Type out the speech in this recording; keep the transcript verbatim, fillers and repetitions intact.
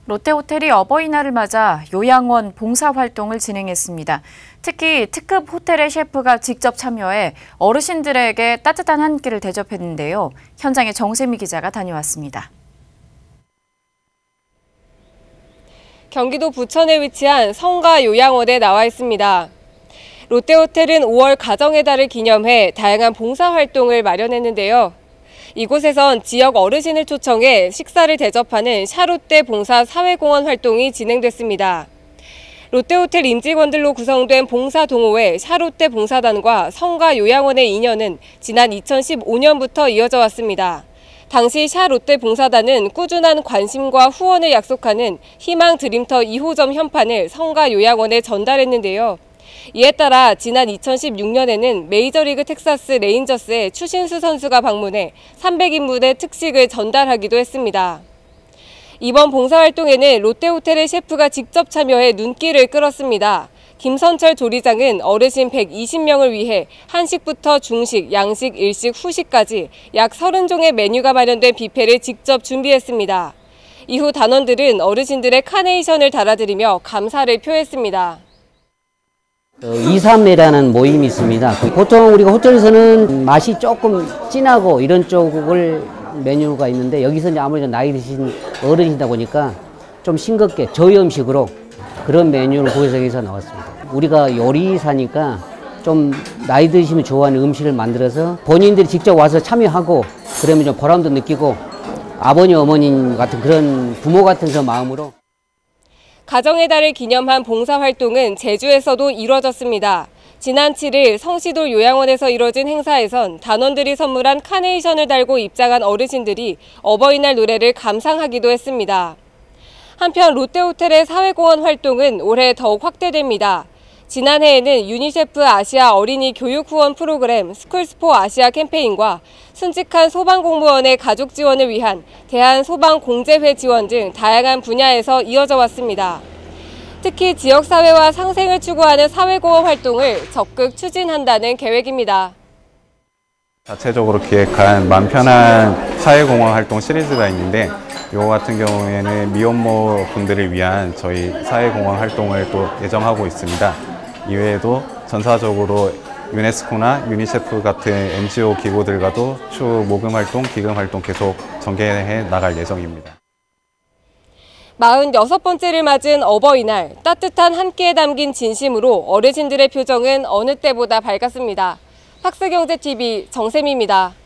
롯데호텔이 어버이날을 맞아 요양원 봉사활동을 진행했습니다. 특히 특급 호텔의 셰프가 직접 참여해 어르신들에게 따뜻한 한 끼를 대접했는데요. 현장에 정세미 기자가 다녀왔습니다. 경기도 부천에 위치한 성가 요양원에 나와 있습니다. 롯데호텔은 오월 가정의 달을 기념해 다양한 봉사활동을 마련했는데요. 이곳에선 지역 어르신을 초청해 식사를 대접하는 샤롯데 봉사 사회공헌 활동이 진행됐습니다. 롯데호텔 임직원들로 구성된 봉사동호회 샤롯데 봉사단과 성가 요양원의 인연은 지난 이천십오 년부터 이어져 왔습니다. 당시 샤롯데 봉사단은 꾸준한 관심과 후원을 약속하는 희망 드림터 이 호점 현판을 성가 요양원에 전달했는데요. 이에 따라 지난 이천십육 년에는 메이저리그 텍사스 레인저스의 추신수 선수가 방문해 삼백 인분의 특식을 전달하기도 했습니다. 이번 봉사활동에는 롯데호텔의 셰프가 직접 참여해 눈길을 끌었습니다. 김선철 조리장은 어르신 백이십 명을 위해 한식부터 중식, 양식, 일식, 후식까지 약 서른 종의 메뉴가 마련된 뷔페를 직접 준비했습니다. 이후 단원들은 어르신들의 카네이션을 달아드리며 감사를 표했습니다. 이삼회라는 모임이 있습니다. 보통 우리가 호텔에서는 맛이 조금 진하고 이런 쪽을 메뉴가 있는데 여기서 이제 아무래도 나이 드신 어른이다 보니까 좀 싱겁게 저염식으로 그런 메뉴를 고객석에서 나왔습니다. 우리가 요리사니까 좀 나이 드시면 좋아하는 음식을 만들어서 본인들이 직접 와서 참여하고 그러면 좀 보람도 느끼고 아버님 어머님 같은 그런 부모 같은 그 마음으로 가정의 달을 기념한 봉사활동은 제주에서도 이뤄졌습니다. 지난 칠 일 성시돌 요양원에서 이뤄진 행사에선 단원들이 선물한 카네이션을 달고 입장한 어르신들이 어버이날 노래를 감상하기도 했습니다. 한편 롯데호텔의 사회공헌 활동은 올해 더욱 확대됩니다. 지난해에는 유니세프 아시아 어린이 교육 후원 프로그램 스쿨스포 아시아 캠페인과 순직한 소방공무원의 가족 지원을 위한 대한소방공제회 지원 등 다양한 분야에서 이어져 왔습니다. 특히 지역사회와 상생을 추구하는 사회공헌 활동을 적극 추진한다는 계획입니다. 자체적으로 기획한 맘 편한 사회공헌 활동 시리즈가 있는데 이거 같은 경우에는 미혼모 분들을 위한 저희 사회공헌 활동을 또 예정하고 있습니다. 이외에도 전사적으로 유네스코나 유니세프 같은 엔지오 기구들과도 추후 모금 활동, 기금 활동 계속 전개해 나갈 예정입니다. 마흔여섯 번째를 맞은 어버이날, 따뜻한 한 끼에 담긴 진심으로 어르신들의 표정은 어느 때보다 밝았습니다. 박스경제티비 정세미입니다.